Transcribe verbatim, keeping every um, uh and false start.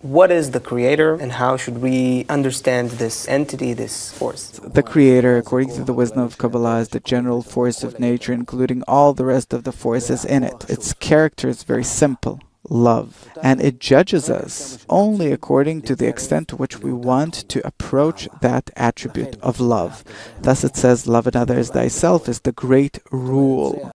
What is the Creator, and how should we understand this entity, this force? The Creator, according to the wisdom of Kabbalah, is the general force of nature, including all the rest of the forces in it. Its character is very simple: love. And it judges us only according to the extent to which we want to approach that attribute of love. Thus it says, love another as thyself is the great rule.